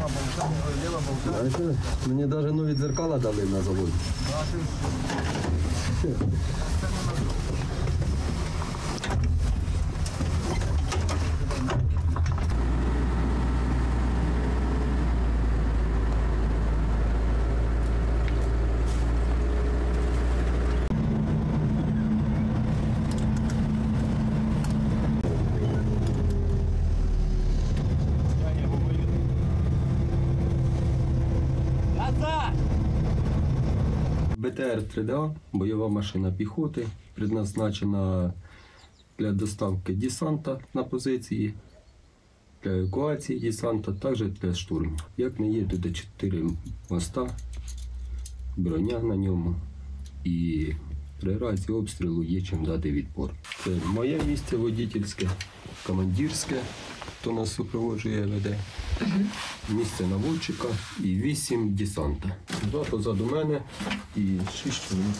Знаєте, мені навіть нові дзеркала дали на заводі. БТР-3ДА – бойова машина піхоти, предназначена для доставки десанта на позиції, для евакуації десанта, також для штурму. Як не є, тут 4 моста, броня на ньому і при разі обстрілу є чим дати відпор. Це моє місце водительське, командирське, хто нас супроводжує, веде. Місце наводчика і 8 десанта. 2 позаду мене і 6 чоловік.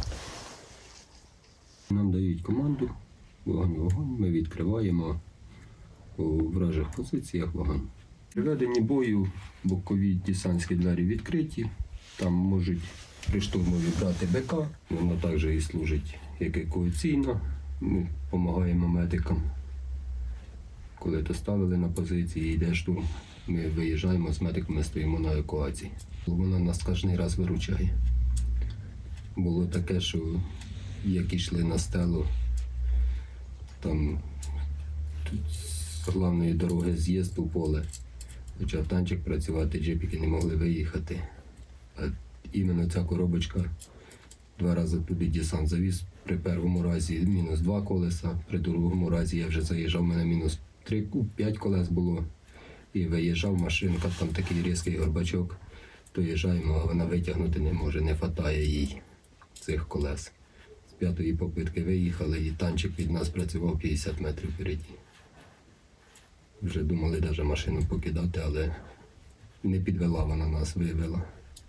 Нам дають команду, вогонь, ми відкриваємо по вражих позиціях вогонь. При веденні бою бокові десантські двері відкриті, там можуть при штурмові брати БК, воно також і служить як евакуаційно, ми допомагаємо медикам. Коли доставили на позиції, йде штурм, ми виїжджаємо з медиками, стоїмо на евакуації. Вона нас кожен раз виручає. Було таке, що як йшли на стелу, там з головної дороги з'їзд у поле, почав танчик працювати, джипіки не могли виїхати. А іменно ця коробочка 2 рази туди десант завіз. При першому разі мінус 2 колеса, при другому разі я вже заїжджав, у мене мінус 5 колес було. І виїжджав машинка, там такий різкий горбачок. Доїжджаємо, а вона витягнути не може, не вистачає їй цих колес. З 5-ї попитки виїхали і танчик від нас працював 50 метрів впереді. Вже думали навіть машину покидати, але не підвела вона нас, вивела.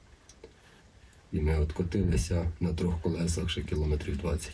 І ми откотилися на 3 колесах ще кілометрів 20.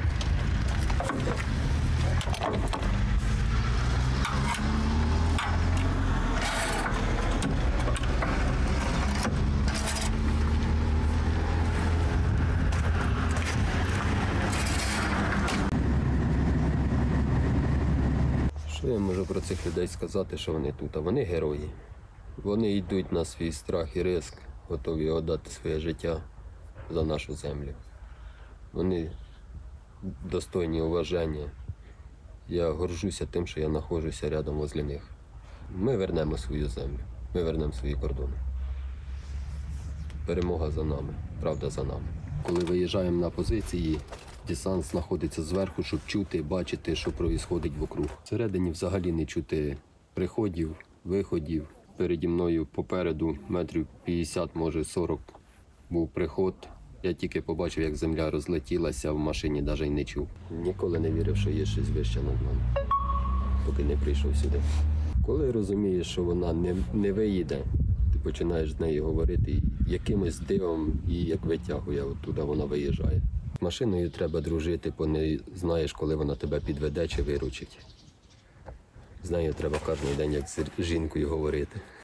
Що я можу про цих людей сказати, що вони тут? А вони герої. Вони йдуть на свій страх і ризик, готові віддати своє життя за нашу землю. Вони достойні уваження. Я горжуся тим, що я знаходжуся рядом возле них. Ми вернемо свою землю, ми вернемо свої кордони. Перемога за нами, правда за нами. Коли виїжджаємо на позиції, десант знаходиться зверху, щоб чути, бачити, що відбувається вокруг. Всередині взагалі не чути приходів, виходів. Переді мною попереду метрів 50, може 40 був приход. Я тільки побачив, як земля розлетілася, в машині навіть й не чув. Ніколи не вірив, що є щось вище над нами, поки не прийшов сюди. Коли розумієш, що вона не виїде, ти починаєш з нею говорити, і якимось дивом її як витягує, оттуда вона виїжджає. Машиною треба дружити, бо не знаєш, коли вона тебе підведе чи виручить. З нею треба кожен день як з жінкою говорити.